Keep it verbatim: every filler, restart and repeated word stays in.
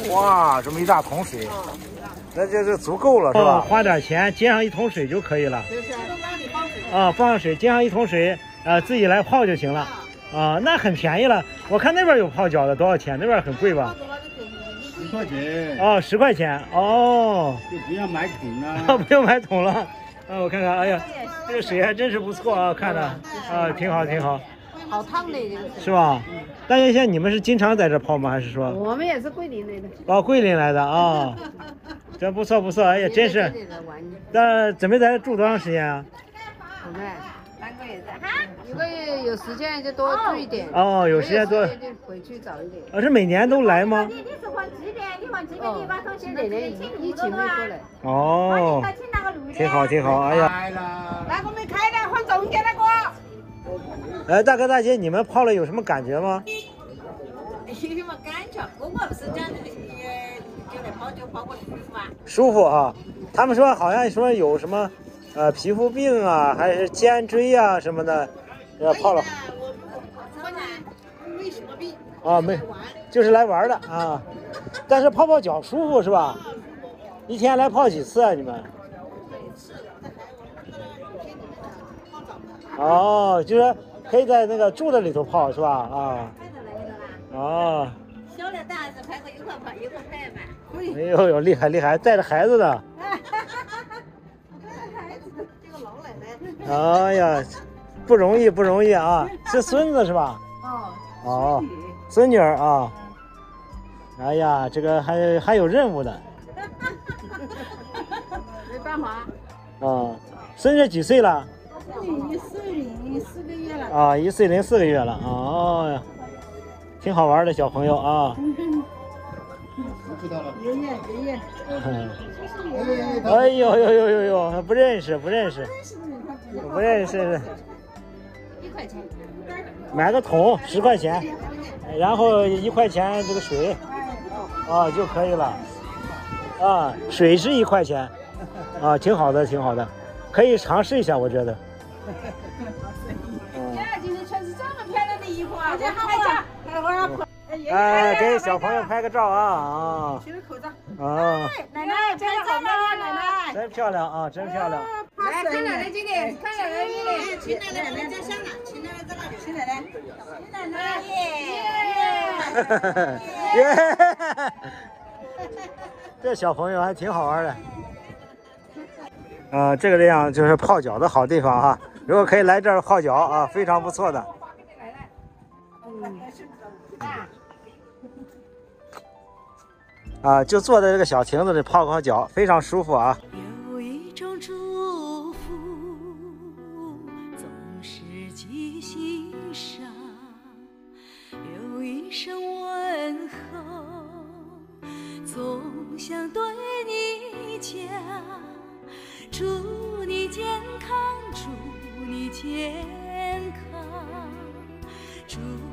哇，这么一大桶水，那这就足够了，是吧？花点钱接上一桶水就可以了。啊，放上水，接上一桶水，啊，自己来泡就行了。啊，那很便宜了。我看那边有泡脚的，多少钱？那边很贵吧？ 十块钱。 哦，十块钱。哦， 就不要买桶了。 不用买桶了。啊，我看看，哎呀，这个水还真是不错啊，看着啊，挺好，挺好。 好烫的， 是吧？大家现在你们是经常在这泡吗？还是说？ 我们也是桂林来的。 哦，桂林来的啊，这不错不错，哎呀，真是。那准备在这住多长时间啊？ 我们三个月哈，一个月有时间就多住一点。 哦，有时间多。 就回去早一点。 啊，是每年都来吗？ 你是换几点？你换几点？你把东西今年疫情没过来。 哦，挺好挺好，哎呀。 那个没开的，换中间那个。 哎，大哥大姐，你们泡了有什么感觉吗？ 有什么感觉？我我不是讲这个，就来泡就泡过舒服啊。 舒服啊！他们说好像说有什么，呃，皮肤病啊，还是肩椎啊什么的，要泡了。 没什么病。 啊，没，就是来玩的啊。但是泡泡脚舒服是吧？一天来泡几次啊？你们？哦，就是可以在那个住的里头泡是吧？啊。哦。 小的大是拍个一块泡，一块拍嘛。 哎呦呦，厉害厉害，带着孩子的。 这个老奶奶。 哎呀，不容易不容易啊！是孙子是吧？ 哦。 哦，孙女儿啊。哎呀，这个还还有任务的。 没办法。 啊，孙女几岁了？ 一岁零四个月了。 啊，一岁零四个月了。哦呀，挺好玩的小朋友啊。 知道了。 爷爷爷爷。 哎呦呦呦呦呦，不认识不认识，不认识。 一块钱。 买个桶十块钱，然后一块钱这个水，啊就可以了。啊，水是一块钱，啊，挺好的挺好的，可以尝试一下，我觉得。 呀，今天全是这么漂亮的衣服啊！拍照，拍会儿。 哎，给小朋友拍个照啊啊！ 取了口罩。 啊。 奶奶拍照吗？奶奶。 真漂亮啊，真漂亮。 来，看奶奶这里，看奶奶这里。亲奶奶，奶奶像了，亲奶奶在那里。亲奶奶，亲奶奶，耶耶！这小朋友还挺好玩的。呃，这个地方就是泡脚的好地方哈，如果可以来这儿泡脚啊，非常不错的。啊，就坐在这个小亭子里泡泡脚，非常舒服啊。 有一种祝福总是记心上，有一声问候总想对你讲，祝你健康，祝你健康，祝